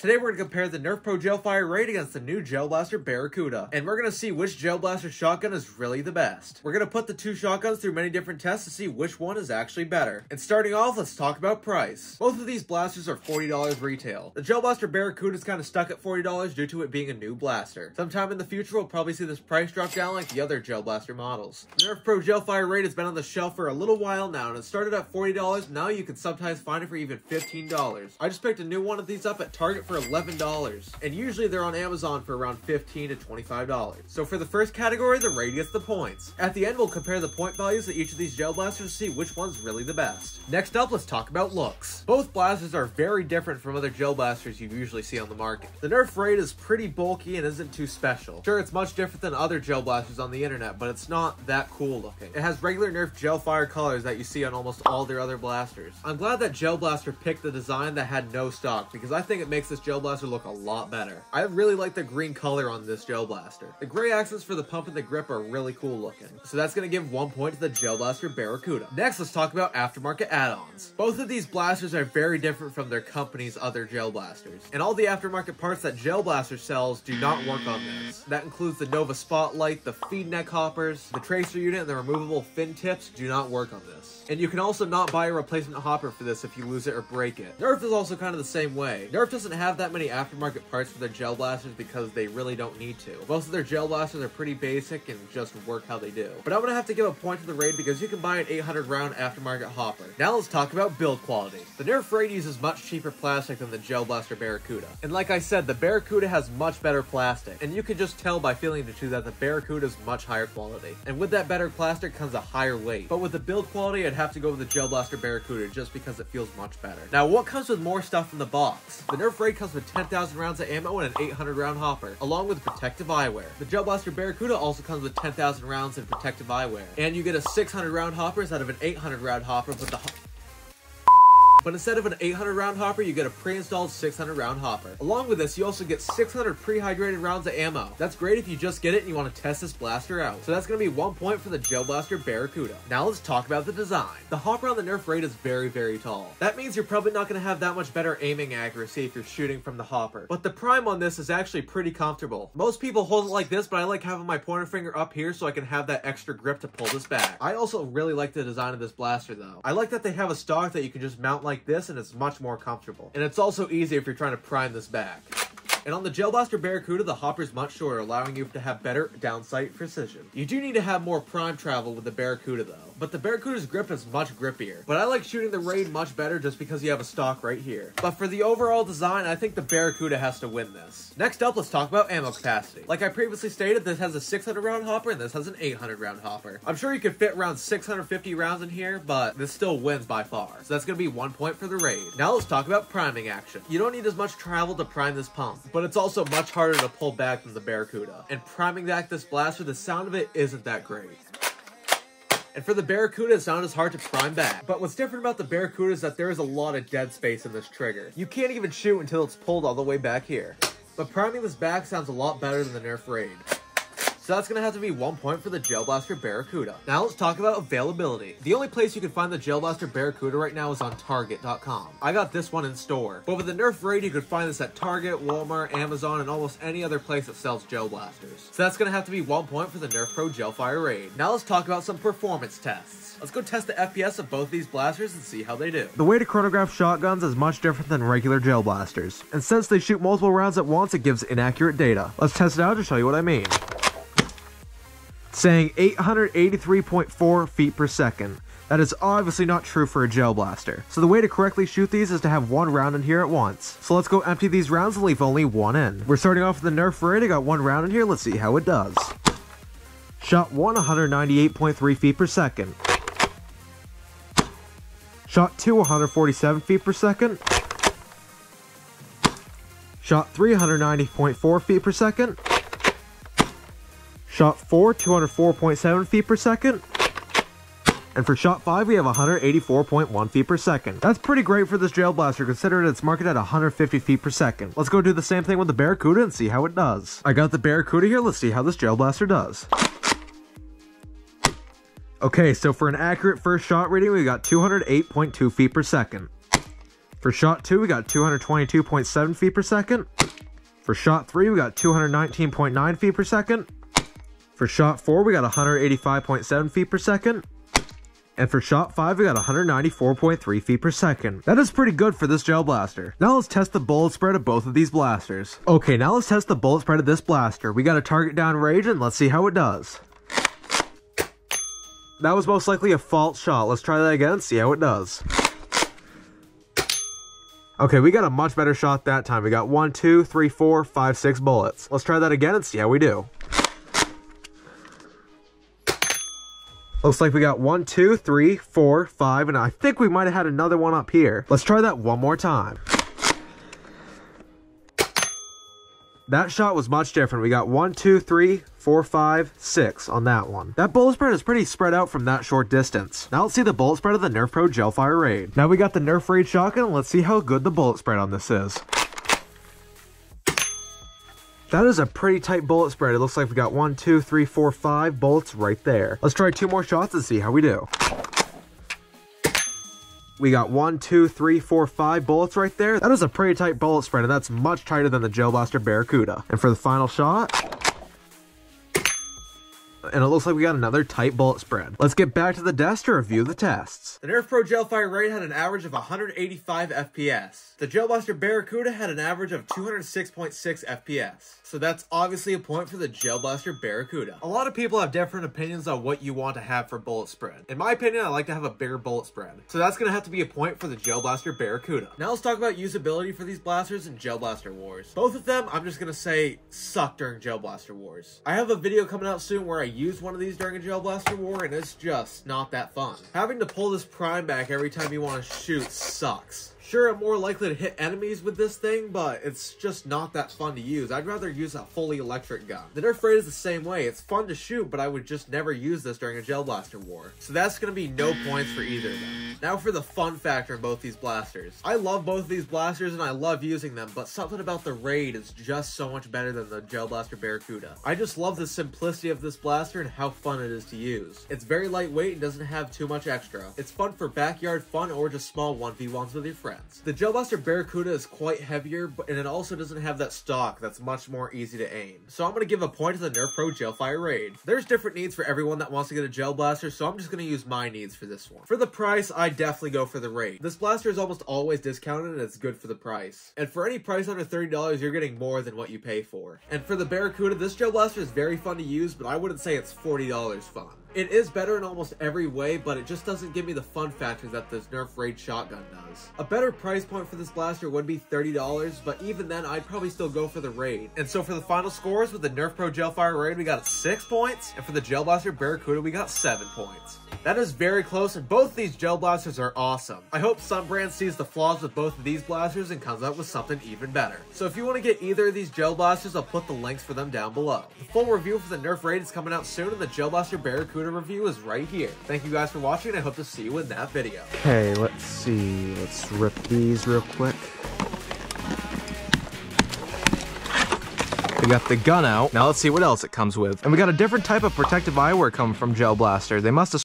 Today we're going to compare the Nerf Pro Gel Fire Raid against the new Gel Blaster Barracuda, and we're going to see which Gel Blaster shotgun is really the best. We're going to put the two shotguns through many different tests to see which one is actually better. And starting off, let's talk about price. Both of these blasters are $40 retail. The Gel Blaster Barracuda is kind of stuck at $40 due to it being a new blaster. Sometime in the future, we'll probably see this price drop down like the other Gel Blaster models. The Nerf Pro Gel Fire Raid has been on the shelf for a little while now, and it started at $40. Now you can sometimes find it for even $15. I just picked a new one of these up at Target for $11, and usually they're on Amazon for around $15 to $25. So for the first category, the Raid gets the points. At the end, we'll compare the point values of each of these Gel Blasters to see which one's really the best. Next up, let's talk about looks. Both blasters are very different from other Gel Blasters you usually see on the market. The Nerf Raid is pretty bulky and isn't too special. Sure, it's much different than other Gel Blasters on the internet, but it's not that cool looking. It has regular Nerf Gel Fire colors that you see on almost all their other blasters. I'm glad that Gel Blaster picked the design that had no stock, because I think it makes this Gel Blaster look a lot better. I really like the green color on this Gel Blaster. The gray accents for the pump and the grip are really cool looking. So that's going to give 1 point to the Gel Blaster Barracuda. Next, let's talk about aftermarket add-ons. Both of these blasters are very different from their company's other Gel Blasters. And all the aftermarket parts that Gel Blaster sells do not work on this. That includes the Nova Spotlight, the feed neck hoppers, the tracer unit, and the removable fin tips do not work on this. And you can also not buy a replacement hopper for this if you lose it or break it. Nerf is also kind of the same way. Nerf doesn't have that many aftermarket parts for their Gel Blasters because they really don't need to. Most of their Gel Blasters are pretty basic and just work how they do. But I'm going to have to give a point to the Raid because you can buy an 800 round aftermarket hopper. Now let's talk about build quality. The Nerf Raid uses much cheaper plastic than the Gel Blaster Barracuda. And like I said, the Barracuda has much better plastic. And you can just tell by feeling the two that the Barracuda is much higher quality. And with that better plastic comes a higher weight. But with the build quality, I'd have to go with the Gel Blaster Barracuda just because it feels much better. Now, what comes with more stuff in the box? The Nerf Raid comes with 10,000 rounds of ammo and an 800 round hopper, along with protective eyewear. The Gel Blaster Barracuda also comes with 10,000 rounds and protective eyewear. And you get a 600 round hopper instead of an 800 round hopper, but instead of an 800 round hopper, you get a pre-installed 600 round hopper. Along with this, you also get 600 pre-hydrated rounds of ammo. That's great if you just get it and you want to test this blaster out. So that's going to be 1 point for the Gel Blaster Barracuda. Now let's talk about the design. The hopper on the Nerf Raid is very, very tall. That means you're probably not going to have that much better aiming accuracy if you're shooting from the hopper. But the prime on this is actually pretty comfortable. Most people hold it like this, but I like having my pointer finger up here so I can have that extra grip to pull this back. I also really like the design of this blaster though. I like that they have a stock that you can just mount like this and it's much more comfortable. And it's also easy if you're trying to prime this back. And on the Gel Blaster Barracuda, the hopper is much shorter, allowing you to have better downsight precision. You do need to have more prime travel with the Barracuda though, but the Barracuda's grip is much grippier. But I like shooting the Raid much better just because you have a stock right here. But for the overall design, I think the Barracuda has to win this. Next up, let's talk about ammo capacity. Like I previously stated, this has a 600 round hopper and this has an 800 round hopper. I'm sure you could fit around 650 rounds in here, but this still wins by far. So that's going to be 1 point for the Raid. Now let's talk about priming action. You don't need as much travel to prime this pump, but it's also much harder to pull back than the Barracuda. And priming back this blaster, the sound of it isn't that great. And for the Barracuda, the sound is hard to prime back. But what's different about the Barracuda is that there is a lot of dead space in this trigger. You can't even shoot until it's pulled all the way back here. But priming this back sounds a lot better than the Nerf Raid. So that's going to have to be 1 point for the Gel Blaster Barracuda. Now let's talk about availability. The only place you can find the Gel Blaster Barracuda right now is on Target.com. I got this one in store. But with the Nerf Raid, you could find this at Target, Walmart, Amazon, and almost any other place that sells Gel Blasters. So that's going to have to be 1 point for the Nerf Pro Gel Fire Raid. Now let's talk about some performance tests. Let's go test the FPS of both these blasters and see how they do. The way to chronograph shotguns is much different than regular Gel Blasters. And since they shoot multiple rounds at once, it gives inaccurate data. Let's test it out to show you what I mean. Saying 883.4 feet per second. That is obviously not true for a Gel Blaster. So the way to correctly shoot these is to have one round in here at once. So let's go empty these rounds and leave only one in. We're starting off with the Nerf Raid. I got one round in here. Let's see how it does. Shot 1, 198.3 feet per second. Shot 2, 147 feet per second. Shot 3, 190.4 feet per second. Shot 4, 204.7 feet per second. And for shot 5, we have 184.1 feet per second. That's pretty great for this Gel Blaster, considering it's marketed at 150 feet per second. Let's go do the same thing with the Barracuda and see how it does. I got the Barracuda here. Let's see how this Gel Blaster does. Okay, so for an accurate first shot reading, we got 208.2 feet per second. For shot 2, we got 222.7 feet per second. For shot 3, we got 219.9 feet per second. For shot 4, we got 185.7 feet per second. And for shot 5, we got 194.3 feet per second. That is pretty good for this gel blaster. Now let's test the bullet spread of both of these blasters. Okay, now let's test the bullet spread of this blaster. We got a target down range and let's see how it does. That was most likely a false shot. Let's try that again and see how it does. Okay, we got a much better shot that time. We got 1, 2, 3, 4, 5, 6 bullets. Let's try that again and see how we do. Looks like we got 1, 2, 3, 4, 5, and I think we might have had another one up here. Let's try that one more time. That shot was much different. We got 1, 2, 3, 4, 5, 6 on that one. That bullet spread is pretty spread out from that short distance. Now let's see the bullet spread of the Nerf Pro Gelfire Raid. Now we got the Nerf Raid shotgun, and let's see how good the bullet spread on this is. That is a pretty tight bullet spread. It looks like we got 1, 2, 3, 4, 5 bullets right there. Let's try 2 more shots and see how we do. We got 1, 2, 3, 4, 5 bullets right there. That is a pretty tight bullet spread, and that's much tighter than the Gel Blaster Barracuda. And for the final shot, and it looks like we got another tight bullet spread. Let's get back to the desk to review the tests. The Nerf Pro Gelfire Raid had an average of 185 FPS. The Gel Blaster Barracuda had an average of 206.6 FPS. So that's obviously a point for the Gel Blaster Barracuda. A lot of people have different opinions on what you want to have for bullet spread. In my opinion, I like to have a bigger bullet spread. So that's going to have to be a point for the Gel Blaster Barracuda. Now let's talk about usability for these blasters in Gel Blaster Wars. Both of them, I'm just going to say, suck during Gel Blaster Wars. I have a video coming out soon where I used one of these during a Gel Blaster War, and it's just not that fun. Having to pull this prime back every time you want to shoot sucks. Sure, I'm more likely to hit enemies with this thing, but it's just not that fun to use. I'd rather use a fully electric gun. The Nerf Raid is the same way. It's fun to shoot, but I would just never use this during a Gel Blaster War. So that's going to be no points for either of them. Now for the fun factor in both these blasters. I love both of these blasters and I love using them, but something about the Raid is just so much better than the Gel Blaster Barracuda. I just love the simplicity of this blaster and how fun it is to use. It's very lightweight and doesn't have too much extra. It's fun for backyard fun or just small 1v1s with your friends. The Gel Blaster Barracuda is quite heavier, and it also doesn't have that stock that's much more easy to aim. So I'm going to give a point to the Nerf Pro Gelfire Raid. There's different needs for everyone that wants to get a Gel Blaster, so I'm just going to use my needs for this one. For the price, I definitely go for the Raid. This blaster is almost always discounted, and it's good for the price. And for any price under $30, you're getting more than what you pay for. And for the Barracuda, this Gel Blaster is very fun to use, but I wouldn't say it's $40 fun. It is better in almost every way, but it just doesn't give me the fun factor that this Nerf Raid shotgun does. A better price point for this blaster would be $30, but even then, I'd probably still go for the Raid. And so for the final scores, with the Nerf Pro Gelfire Raid, we got 6 points, and for the Gel Blaster Barracuda, we got 7 points. That is very close, and both these gel blasters are awesome. I hope some brand sees the flaws with both of these blasters and comes up with something even better. So if you want to get either of these gel blasters, I'll put the links for them down below. The full review for the Nerf Raid is coming out soon, and the Gel Blaster Barracuda review is right here. Thank you guys for watching, and I hope to see you in that video. Okay, let's see. Let's rip these real quick. We got the gun out. Now let's see what else it comes with. And we got a different type of protective eyewear coming from Gel Blaster. They must have